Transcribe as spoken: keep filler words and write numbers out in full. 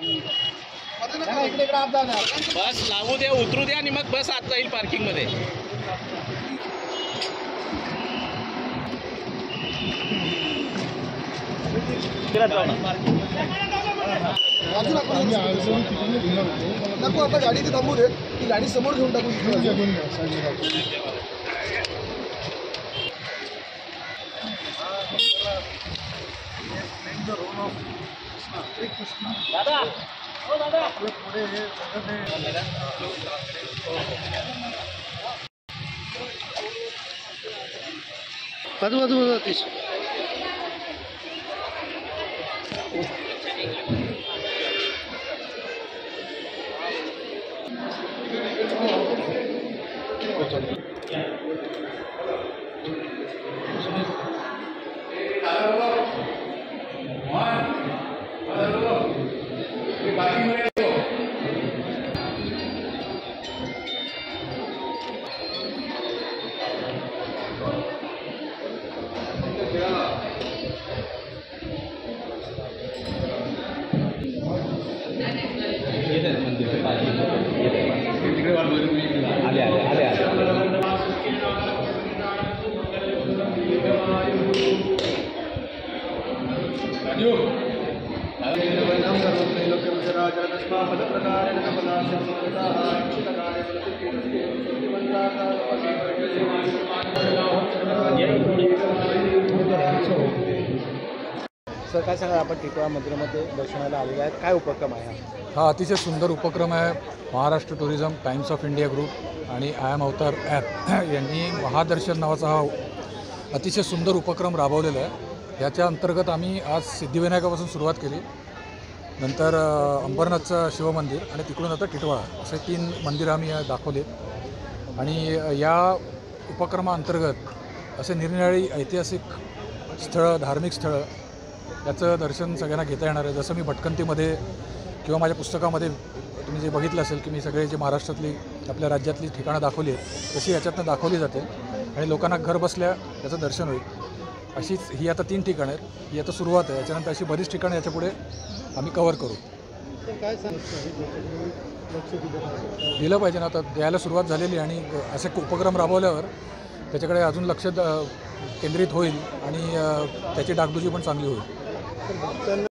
बस लावू द्या, उतरू द्या आणि मग बस आत जाईल पार्किंग मध्ये. नको आता गाडी ती थांबू दे, ती गाडी समोर घेऊन टाकू. दादा हो दादा बाजू बाजू बाजू तीस आले आले आले आले सर काय सांगा, आपण टिटवाळा मंदिरामध्ये दर्शनाला आलेले आहेत, काय उपक्रम आहे हा? अतिशय सुंदर उपक्रम आहे. Maharashtra tourism, Times of India group आणि आय एम अवतार ॲप यांनी महादर्शन नावाचा हा अतिशय सुंदर उपक्रम राबवलेला आहे. याच्या अंतर्गत आम्ही आज सिद्धिविनायकापासून सुरुवात केली, नंतर अंबरनाथचं शिवमंदिर आणि तिकडून आता टिटवाळा असे तीन मंदिरं आम्ही दाखवले. आणि या उपक्रमाअंतर्गत असे निरनिराळी ऐतिहासिक स्थळं, धार्मिक स्थळं याचं दर्शन सगळ्यांना घेता येणार आहे. जसं मी भटकंतीमध्ये किंवा माझ्या पुस्तकामध्ये तुम्ही जे बघितलं असेल की मी सगळे जे महाराष्ट्रातली आपल्या राज्यातली ठिकाणं दाखवली आहेत तशी याच्यातनं दाखवली जाते आणि लोकांना घर बसल्या याचं दर्शन होईल. अशीच ही आता तीन ठिकाणं आहेत, ही आता सुरुवात आहे. याच्यानंतर अशी बरीच ठिकाणं याच्यापुढे आम्ही कव्हर करू. दिलं पाहिजे ना, आता द्यायला सुरुवात झालेली आणि असे उपक्रम राबवल्यावर त्याच्याकडे अजून लक्ष केंद्रित होईल आणि त्याची डागडुजी पण चांगली होईल.